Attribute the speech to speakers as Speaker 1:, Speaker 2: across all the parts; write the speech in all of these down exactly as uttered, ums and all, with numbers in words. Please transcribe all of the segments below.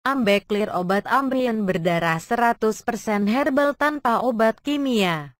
Speaker 1: Ambeclear, obat Ambien berdarah seratus persen herbal tanpa obat kimia.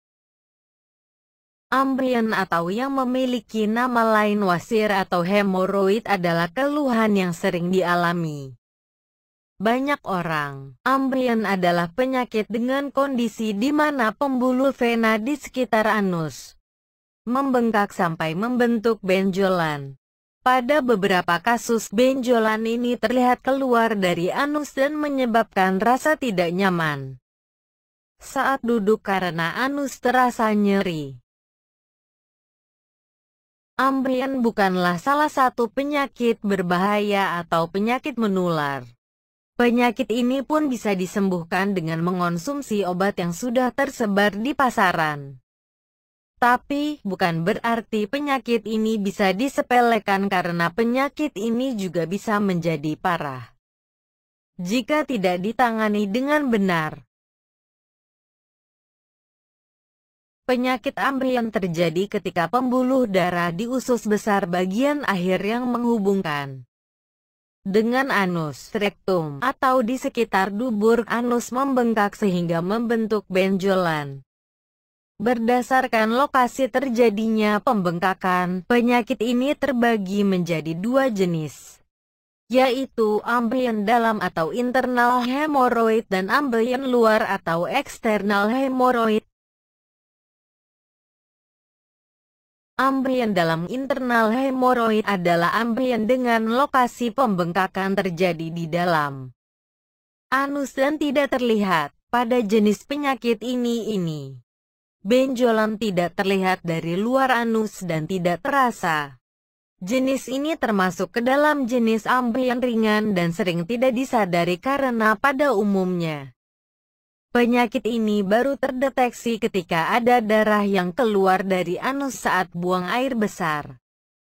Speaker 1: Ambien atau yang memiliki nama lain wasir atau hemoroid adalah keluhan yang sering dialami banyak orang. Ambien adalah penyakit dengan kondisi di mana pembuluh vena di sekitar anus membengkak sampai membentuk benjolan. Pada beberapa kasus, benjolan ini terlihat keluar dari anus dan menyebabkan rasa tidak nyaman saat duduk karena anus terasa nyeri. Ambien bukanlah salah satu penyakit berbahaya atau penyakit menular. Penyakit ini pun bisa disembuhkan dengan mengonsumsi obat yang sudah tersebar di pasaran. Tapi, bukan berarti penyakit ini bisa disepelekan karena penyakit ini juga bisa menjadi parah jika tidak ditangani dengan benar. Penyakit ambien terjadi ketika pembuluh darah di usus besar bagian akhir yang menghubungkan dengan anus, rektum, atau di sekitar dubur anus membengkak sehingga membentuk benjolan. Berdasarkan lokasi terjadinya pembengkakan, penyakit ini terbagi menjadi dua jenis, yaitu ambien dalam atau internal hemoroid dan ambien luar atau eksternal hemoroid. Ambien dalam internal hemoroid adalah ambien dengan lokasi pembengkakan terjadi di dalam anus dan tidak terlihat. Pada jenis penyakit ini ini benjolan tidak terlihat dari luar anus dan tidak terasa. Jenis ini termasuk ke dalam jenis ambien ringan dan sering tidak disadari karena pada umumnya penyakit ini baru terdeteksi ketika ada darah yang keluar dari anus saat buang air besar.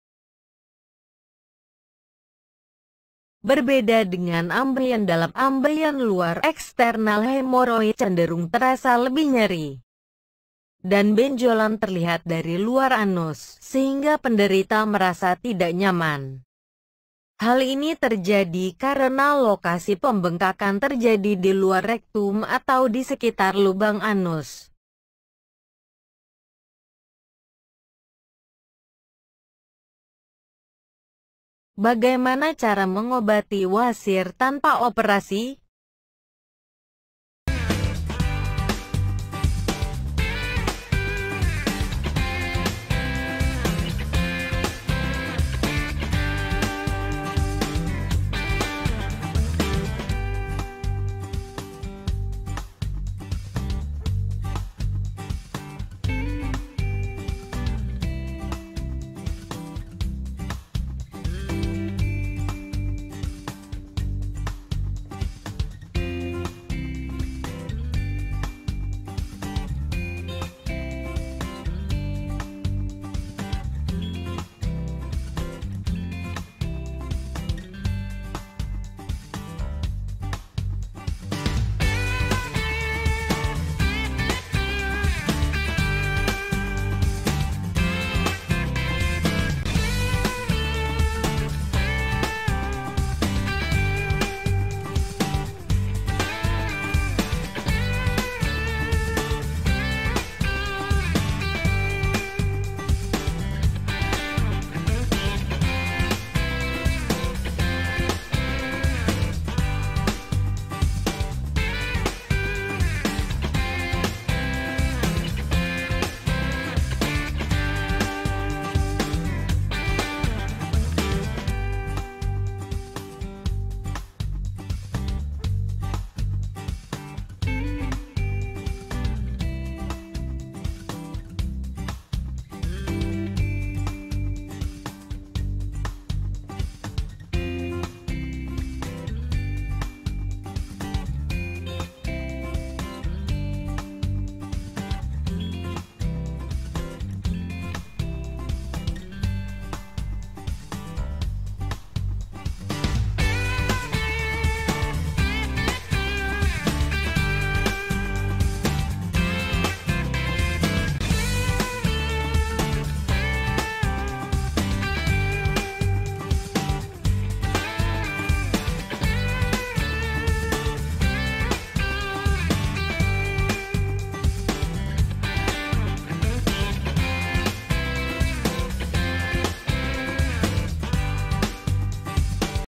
Speaker 1: Berbeda dengan ambien dalam, ambien luar eksternal hemoroid cenderung terasa lebih nyeri dan benjolan terlihat dari luar anus, sehingga penderita merasa tidak nyaman. Hal ini terjadi karena lokasi pembengkakan terjadi di luar rektum atau di sekitar lubang anus. Bagaimana cara mengobati wasir tanpa operasi?